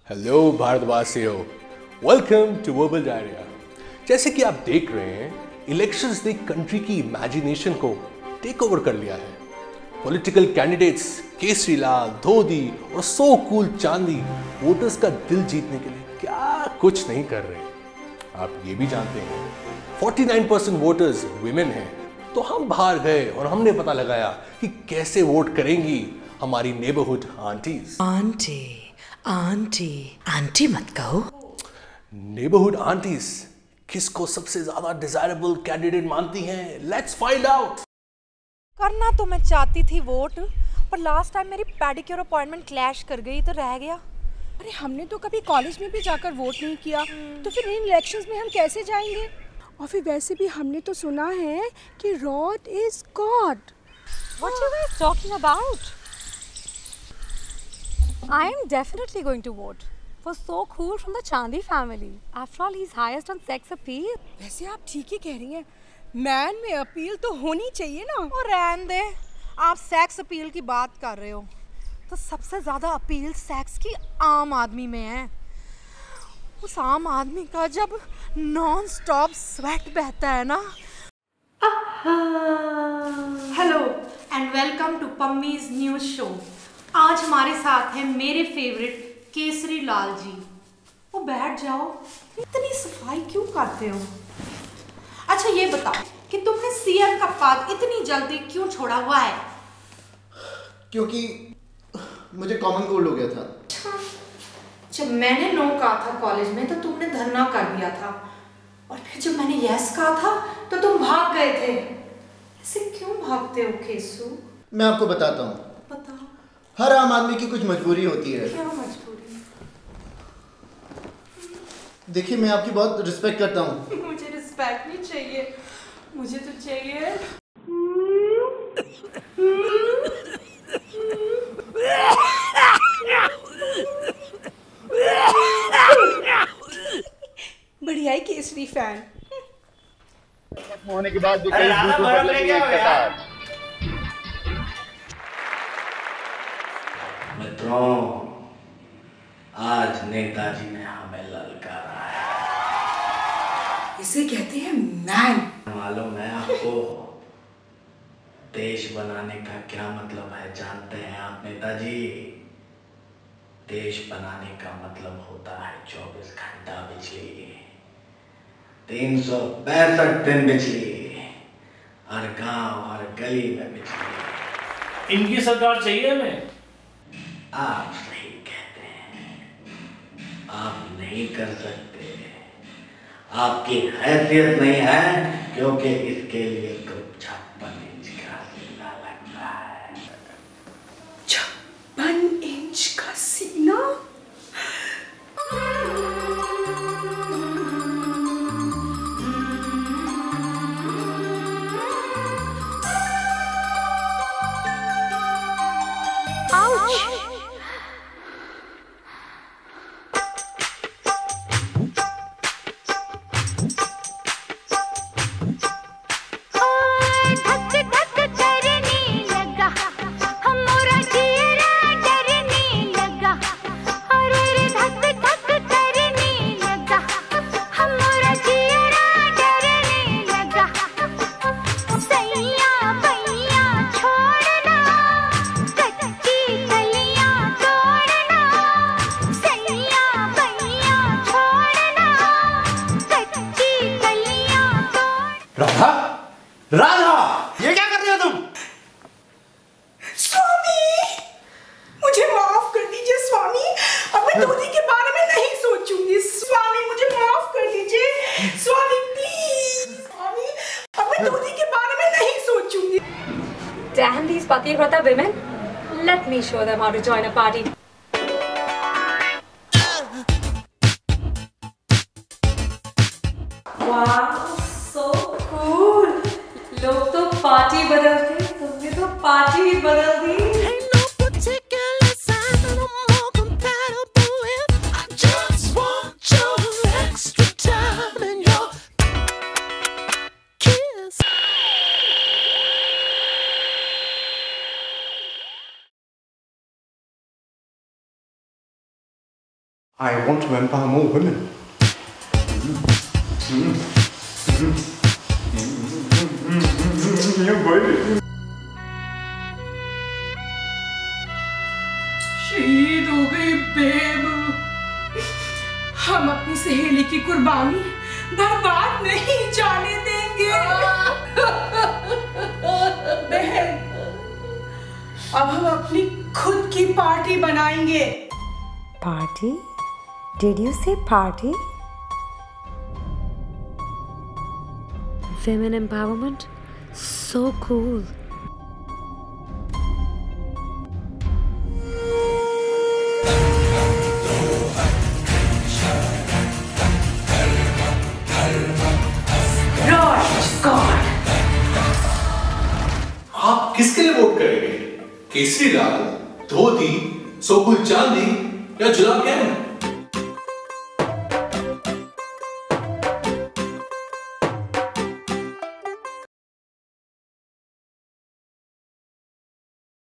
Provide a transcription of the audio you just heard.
Hello भारतवासियों, welcome to verbal diarrhoea. जैसे कि आप देख रहे हैं, इलेक्शंस ने कंट्री की इमेजिनेशन को टेक ओवर कर लिया है। पॉलिटिकल कैंडिडेट्स केसरी लाल, धोदी और सो कूल चांदी वोटर्स का दिल जीतने के लिए क्या कुछ नहीं कर रहे। आप ये भी जानते हैं 49% वोटर्स विमेन हैं। तो हम बाहर गए और हमने पता लगाया कि कैसे वोट करेंगी हमारी neighbourhood aunties. Aunty aunty aunty मत कहो। नेबरहुड आंटीज किसको सबसे ज्यादा डिजायरेबल कैंडिडेट मानती हैं? Let's find out. करना तो मैं चाहती थी वोट, पर लास्ट टाइम मेरी पेडिक्योर अपॉइंटमेंट क्लैश कर गई तो रह गया। अरे हमने तो कभी कॉलेज में भी जाकर वोट नहीं किया, तो फिर इन इलेक्शंस में हम कैसे जाएंगे? और फिर वैसे भी हमने तो सुना है कि Rod is God. What you guys talking about? I am definitely going to vote for So Cool from the Chandi family. After all, he's highest on sex appeal. वैसे आप ठीक ही कह रही हैं, मैन में अपील तो होनी चाहिए ना। और रहने दे, आप सेक्स अपील की बात कर रहे हो तो सबसे ज्यादा अपील सेक्स की आम आदमी में है। उस आम आदमी का जब नॉन स्टॉप स्वेट बहता है ना। Hello and welcome to Pammi's news show. आज हमारे साथ हैं मेरे फेवरेट केसरी लाल जी। वो बैठ जाओ, इतनी सफाई क्यों करते हो? अच्छा ये बताओ कि तुमने सीएम का पद इतनी जल्दी क्यों छोड़ा हुआ है? क्योंकि मुझे कॉमन कोल्ड हो गया था। जब मैंने नो कहा था कॉलेज में तो तुमने धरना कर दिया था, और फिर जब मैंने यस कहा था तो तुम भाग गए थे। ऐसे क्यों भागते हो केसू? मैं आपको बताता हूँ। बताओ। हर आम आदमी की कुछ मजबूरी होती है। क्या मजबूरी? देखिए, मैं आपकी बहुत रिस्पेक्ट करता हूँ। मुझे रिस्पेक्ट नहीं चाहिए, मुझे तो चाहिए बढ़िया ही केसरी फैन होने के बाद जो कई बूथों पर लगी एक कतार। मित्रों, आज नेताजी ने हमें ललकारा है। इसे कहते हैं मैन। मालूम है आपको देश बनाने का क्या मतलब है? जानते हैं आप नेताजी? देश बनाने का मतलब होता है 24 घंटा बिजली, 365 दिन बिजली, हर गांव हर गली में बिजली। इनकी सरकार चाहिए हमें। आप सही कहते हैं, आप नहीं कर सकते, आपकी हैसियत नहीं है, क्योंकि इसके लिए तो 56 इंच का सीना लगता है। 56 इंच का सीना? राधा, राधा, ये क्या कर रहे हो तुम? स्वामी, मुझे माफ कर दीजिए स्वामी, अब मैं धोती के बारे में नहीं सोचूंगी। स्वामी मुझे माफ कर दीजिए स्वामी, प्लीज। स्वामी, अब मैं धोती के बारे में नहीं सोचूंगी। Damn these pativrata women. Let me show them how to join a party. Wow, so cool. लोग तो पार्टी बदलते, तुमने तो पार्टी ही बदल दी। I want to empower more women. शहीद हो गई बेब। हम अपनी सहेली की कुर्बानी बर्बाद नहीं जाने देंगे। बहन, अब हम अपनी खुद की पार्टी बनाएंगे। Party? Did you say party? Women empowerment? So cool. आप किसके लिए वोट करेंगे? केसरी लाल, धोती, सोकुल चांदी या जुलाब कैमन?